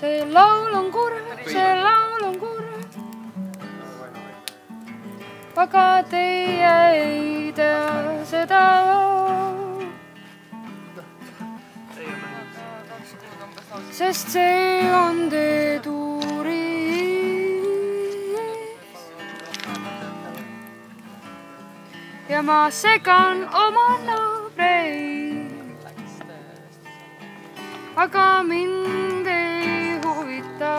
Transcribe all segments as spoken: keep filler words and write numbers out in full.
see laul on kurb, see laul on kurb, aga teie ei tea seda. Sest see on teeduri ja ma segan oma naabreid, aga mind ei huvita.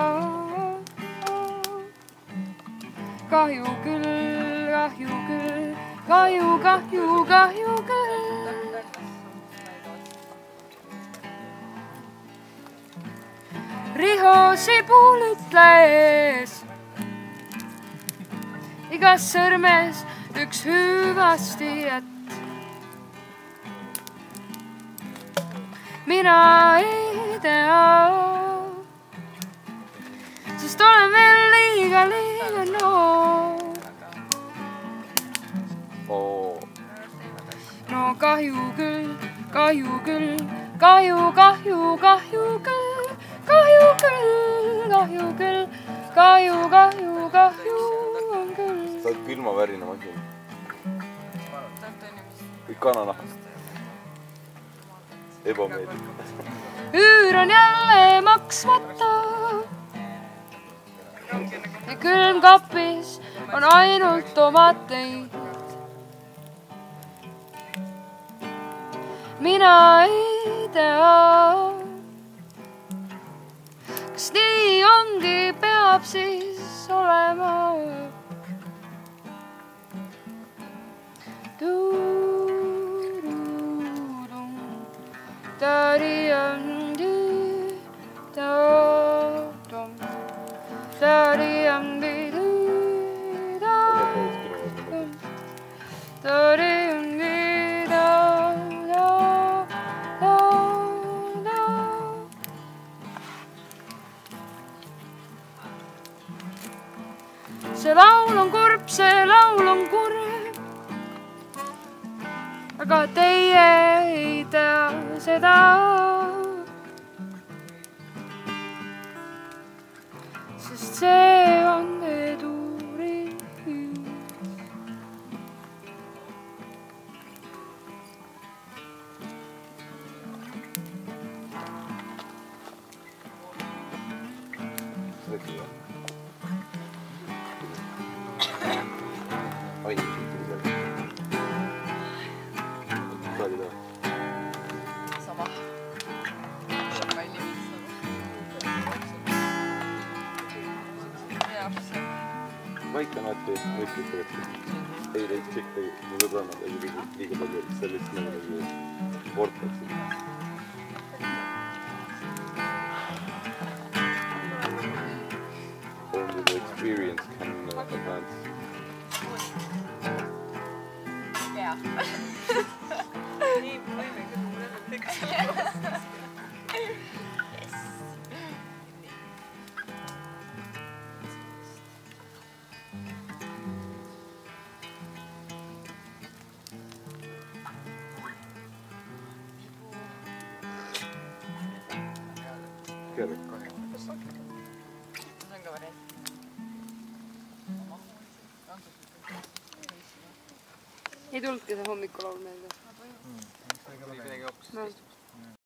Kahju küll, kahju küll, kahju, kahju, kahju küll. Riho Sibul ütles, igas sõrmes üks hüüvasti jätt. Mina ei tea, sest olen veel liiga, liiga noor. No kahju küll, kahju küll, kahju, kahju, kahju küll. Kahju küll, kahju küll, kahju, kahju, kahju on küll. Sa oled külma värina masin. Või kananahast. Ebameeldib. Üür on jälle maksmata ja külmkapis on ainult tomateid. Mina ei tea, kas nii ongi, peab siis olema. See laul on kurb, see laul on kurb, aga teie ei tea seda. Sest see on teeduri Oi, sama. Vaike on alati mõistlik tegelikult. Ei neid tšikta, mu sõbrannad ei liiga palju sellist nagu sportlaksid. Only the experience can advance. Jaa. Nii võime küll mulle kõik. Kere. See on ka variant. Ei tulnudki see hommikulaul meelde? Midagi hoopis.